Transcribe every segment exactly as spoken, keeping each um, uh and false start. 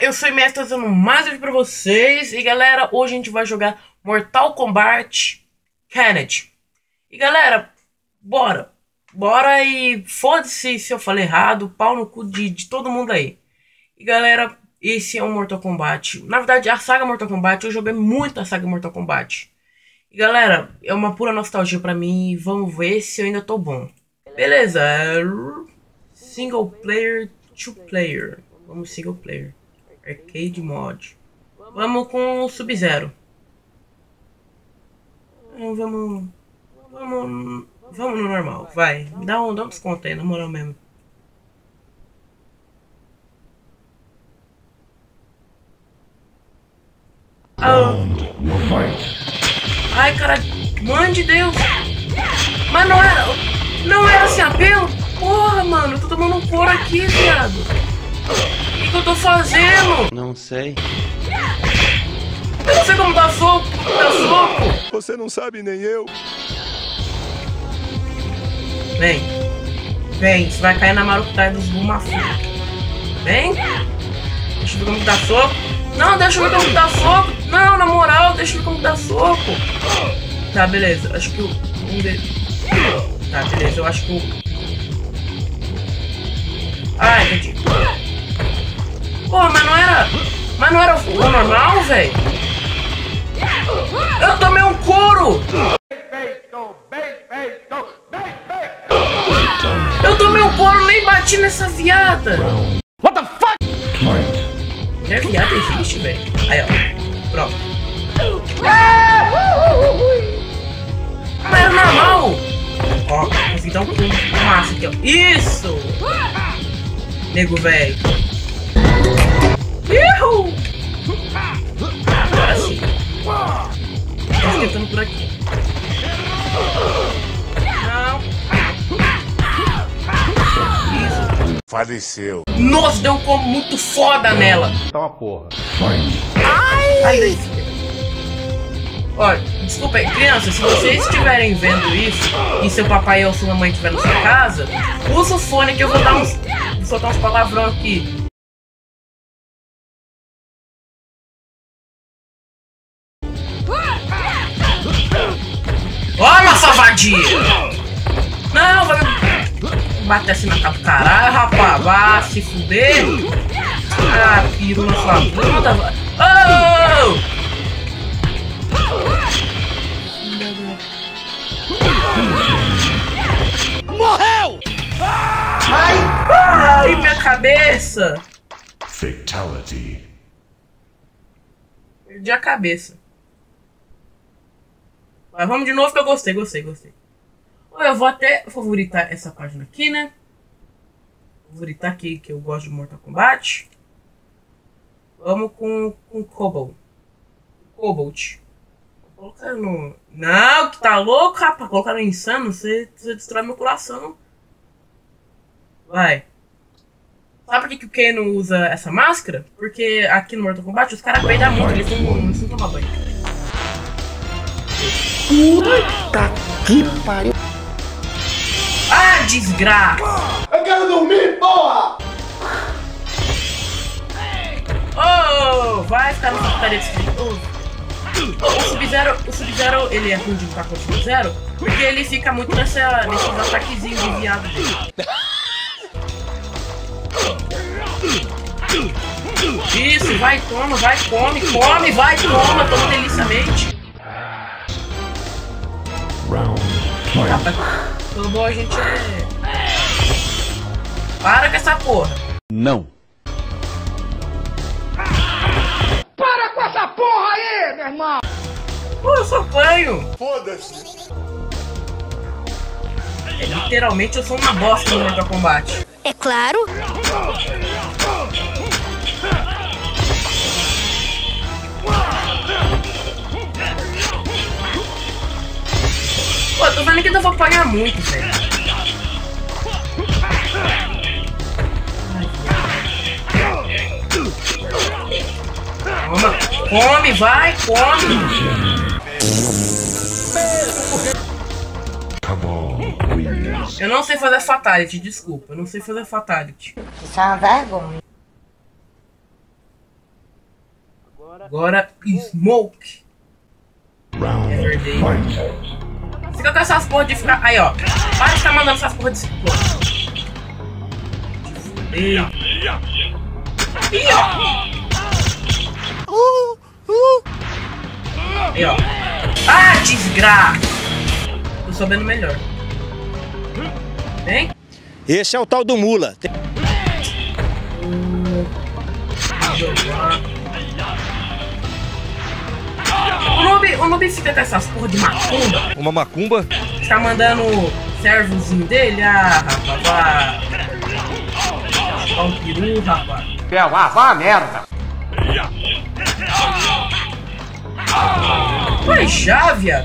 eu sou o Mestre, trazendo mais vídeo pra vocês. E galera, hoje a gente vai jogar Mortal Kombat Kennedy. E galera, bora. Bora e foda-se se eu falei errado, pau no cu de, de todo mundo aí. E galera, esse é o Mortal Kombat. Na verdade, a saga Mortal Kombat, eu joguei muito a saga Mortal Kombat. E galera, é uma pura nostalgia pra mim. Vamos ver se eu ainda tô bom. Beleza, single player, two player. Vamos single player. Arcade mod. Vamos com o Sub-Zero. Vamos. Vamos. Vamos no normal. Vai. Dá um, dá um desconto aí, na moral mesmo. Ah. Ai, cara. Mãe de Deus. Mas não era. Não era sem apelo? Porra, mano. Eu tô tomando um couro aqui, viado. O que, que eu tô fazendo? Não sei. Eu não sei como dar soco. Como dar soco. Você não sabe, nem eu. Vem. Vem. Você vai cair na marucutaia dos Bumafu. Vem. Deixa eu ver como dá soco. Não, deixa eu ver como dá soco. Não, na moral, deixa eu ver como dá soco. Tá, beleza. Acho que o... Um de... Tá, beleza. Eu acho que o... Ah, entendi. Porra, mas não era... Mas não era o normal, velho? Eu tomei um couro! Eu tomei um couro, nem bati nessa viada! What the fuck? Mulher viada existe, velho. Aí, ó. Pronto. Mas era normal! Ó, consegui dar um pulo massa aqui, ó. Isso! Nego, velho. Uhul! Agora sim. Tô tentando por aqui. Não. Isso. Faleceu. Nossa, deu um combo muito foda nela. Tá uma porra. Ai, ai, olha, desculpa aí, crianças, se vocês estiverem vendo isso e seu papai ou sua mãe estiver na sua casa, usa o fone que eu vou dar uns, vou soltar uns palavrão aqui. Olha, safadinha! Não, vai bater assim na cara do caralho, rapaz. Vai se fuder. Ah, piru na sua bunda. Oh! Morreu! Ai, ai, minha cabeça! Fatality. Perdi a cabeça. Mas vamos de novo que eu gostei, gostei, gostei. Eu vou até favoritar essa página aqui, né? Favoritar aqui que eu gosto de Mortal Kombat. Vamos com, com Cobalt. Cobalt. Vou colocar no... Não, que tá louco, rapaz. Colocar no insano, você, você destrói meu coração. Vai. Sabe por que, que o Kano usa essa máscara? Porque aqui no Mortal Kombat os caras peidam muito, eles não, eles não tomam banho. Puta que pariu. Ah, desgraça! Eu quero dormir, porra! Oh, vai ficar nessa putaria de oh. O Sub-Zero, o Sub-Zero, ele é ruim de lutar contra o Sub-Zero porque ele fica muito nessa, nesses ataquezinhos de viado dele. Isso, vai, toma, vai, come, come, vai, toma, toma deliciamente. Rapaz, tudo bom, a gente é... Para com essa porra. Não. Para com essa porra aí, meu irmão! Pô, eu só apanho. Foda-se. É, literalmente eu sou uma bosta no Mortal Kombat. É claro. Pô, tô vendo que eu vou apanhar muito, velho. Toma, come, vai, come. Eu não sei fazer fatality, desculpa. Eu não sei fazer fatality. Isso é uma vergonha. Agora, Smoke. Round Everyday. fight. Fica com essas porra de ficar... Aí, ó. Para de ficar mandando essas porra de ciclone. Ih, Ih, ó. Aí, ó. Ah, desgraça. Tô sabendo melhor. Vem. Esse é o tal do mula. O noob, o noob fica com essas porra de macumba. Uma macumba? Tá mandando o servozinho dele. Ah, rapaz, vá. Ó o peru, rapaz. É, vá, vá merda. Ué, já, viado.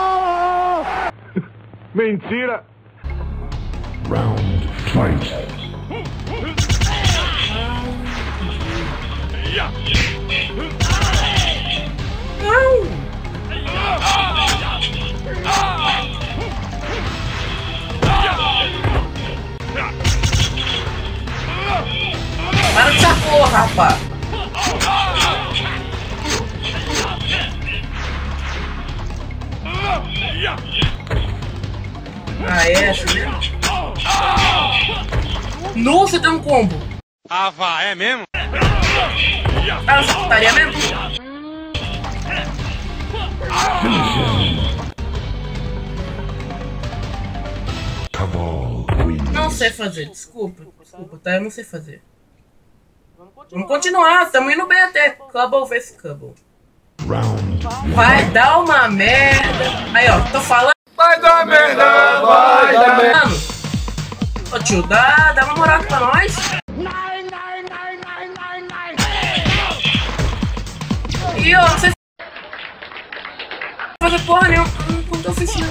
Mentira. Round fight. Não. Para dessa porra, rapaz. Ah, é essa mesmo? Nossa, tem um combo. Ah, vá, é mesmo? Tá nessa putaria mesmo? Cabal wins. Não sei fazer, desculpa. Desculpa, tá? Eu não sei fazer. Vamos continuar, estamos indo bem até. Couple vs Couple. Round Vai dar uma merda. Aí, ó, tô falando. Vai dar merda, vai dar merda. Mano, ô tio, dá, dá uma moral pra nós. E ó, você fazer porra nenhuma. Não tô oficina.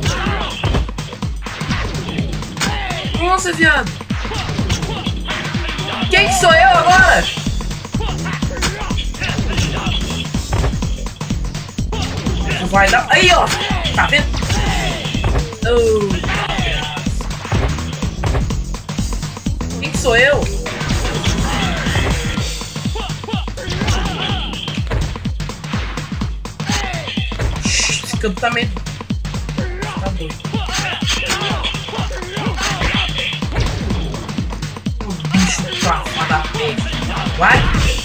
Nossa, viado. Quem que sou eu agora? Vai dar. Aí, ó. Tá vendo? Oh. Quem que sou eu? Esse campo também. Tá doido. O bicho pra da peixe. Vai.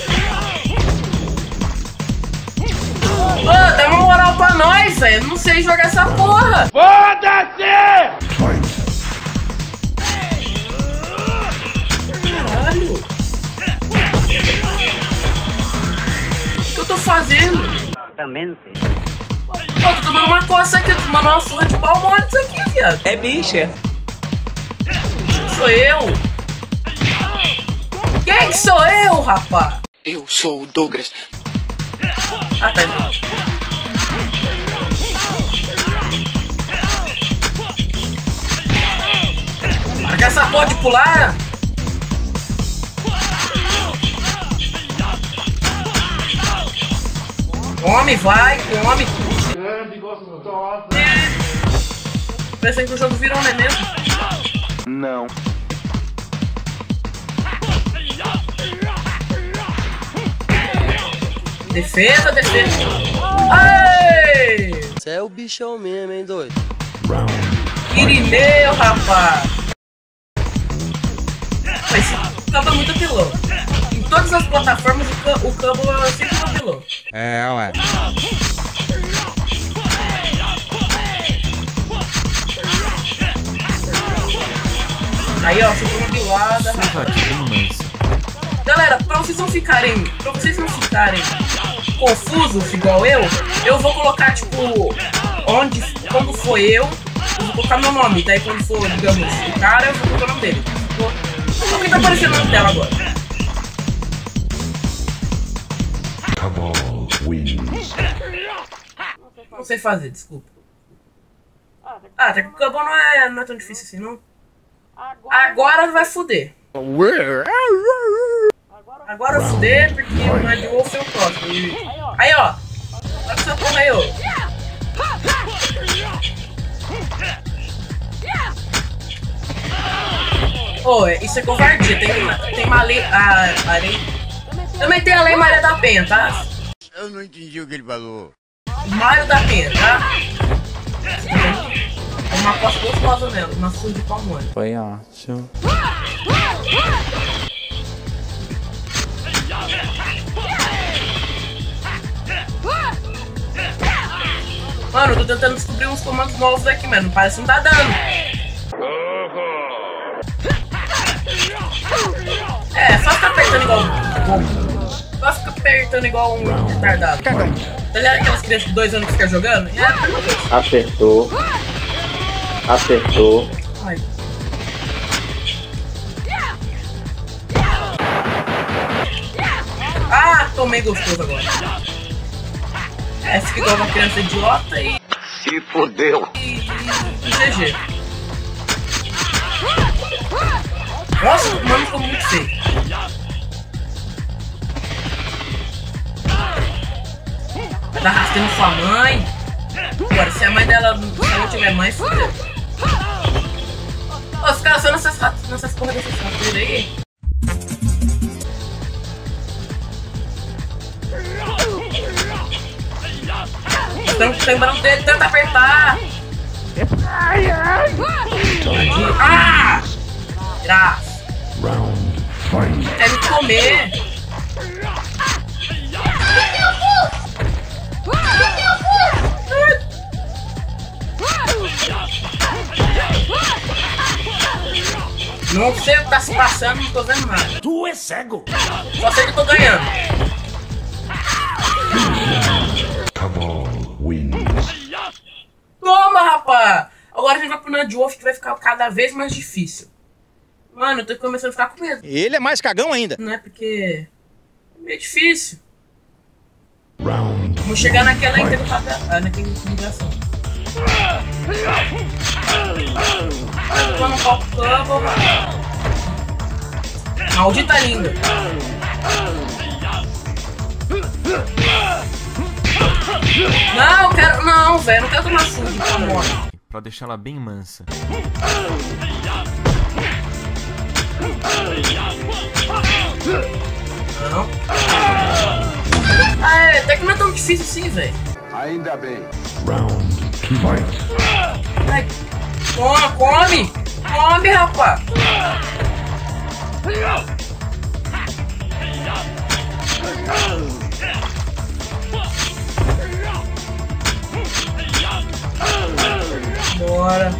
Ô, dá uma moral pra nós, velho. Não sei jogar essa porra. Foda-se! fight. Caralho. O que eu tô fazendo? Pô, tô tomando uma coça aqui, tô tomando uma surra de pau mole isso aqui, viado. É bicha. Sou eu. Quem que sou eu, rapaz? Eu sou o Douglas. Ah, tá bom. Larga essa porra de pular. Come, vai, come. É. Pensei que o jogo virou, não é mesmo? Não. Defesa, defesa. Ai! Você é o bichão mesmo, hein, doido? Round Irineu, rapaz. Esse cabo é muito apelão. Em todas as plataformas o, ca o cabo é sempre um apelão. É, ué. Aí, ó, ficou uma bilada. Galera, pra vocês não ficarem. Pra vocês não ficarem confusos igual eu, eu vou colocar, tipo, onde, quando for eu, eu vou colocar meu nome. Daí quando for, digamos, o cara, eu vou colocar o nome dele. Só que tá aparecendo na tela agora. Cabal wins. Não sei fazer, desculpa. Ah, até que o Cabo não é, não é tão difícil assim, não. Agora vai fuder. Agora vai fuder, porque o Mad Wolf é o próximo. Aí, ó. Olha essa porra aí, ó. Ô, oh, isso é covardia. Tem, tem uma lei... A, a lei... Também tem a lei Maria da Penha, tá? Eu não entendi o que ele falou. Mário da Penha, tá? É uma costa gostosa nela, na sul de Palmone. Foi ótimo. Mano, eu tô tentando descobrir uns comandos novos aqui, mano. Parece que não tá dando. É, só ficar apertando igual um. Só ficar apertando igual um retardado. Tá ligado aquelas crianças de dois anos que ficam jogando? É. Acertou. Acertou. Ai. Ah, tomei gostoso agora. É, fica igual uma criança idiota e... Se fodeu. E, e, e G G. Nossa, o mano ficou muito feio. Vai tá arrastando sua mãe. Agora, se a mãe dela se ela não tiver mãe, fodeu. Ô, os caras são nessas, nessas porra dessas ratoeiras aí. Estão lembrando dele, tenta apertar! Ai, ai! Ah! Graça! Round fight. Quer me comer! Não sei o que tá se passando, não tô vendo nada. Tu é cego. Só sei que eu tô ganhando. Cabal wins. Toma, rapaz! Agora a gente vai pro Nandwolf, que vai ficar cada vez mais difícil. Mano, eu tô começando a ficar com medo. Ele é mais cagão ainda. Não é porque... é meio difícil. Round Vamos chegar naquela fight. interrogação. Ah, naquela intimidação. Vou no copo campo. Maldita linda. Não, quero. Não, velho. Não quero tomar food, pelo amor. Pra deixar ela bem mansa. Não. Ah, é, até que não é tão difícil assim, velho. Ainda bem. Round fight. Ai, toma, come! Come, rapaz! Bora!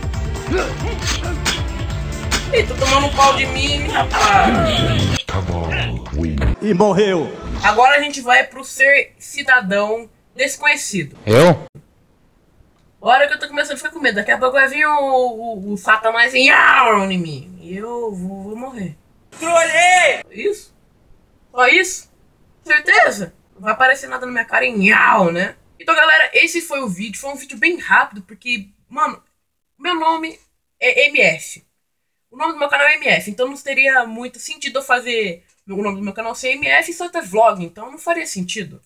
Ih, tô tomando um pau de mim, rapaz! Cabal wins. E morreu. Agora a gente vai pro ser cidadão desconhecido. Eu? Hora que eu tô começando a ficar com medo. Daqui a pouco vai vir o, o, o Satanás em Yawn em mim. E eu vou, vou morrer. Trolhei! Isso? Só isso? Certeza? Não vai aparecer nada na minha cara em Yawn, né? Então, galera, esse foi o vídeo. Foi um vídeo bem rápido, porque, mano, meu nome é M F. O nome do meu canal é M F, então não teria muito sentido eu fazer o nome do meu canal ser M F e só ter vlog, então não faria sentido.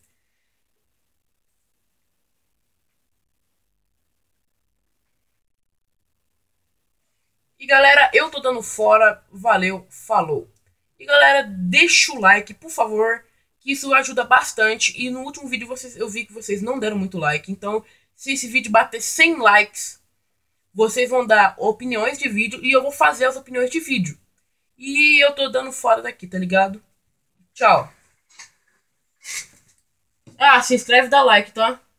E galera, eu tô dando fora, valeu, falou. E galera, deixa o like, por favor, que isso ajuda bastante. E no último vídeo vocês, eu vi que vocês não deram muito like, então se esse vídeo bater cem likes, vocês vão dar opiniões de vídeo e eu vou fazer as opiniões de vídeo. E eu tô dando fora daqui, tá ligado? Tchau. Ah, se inscreve e dá like, tá?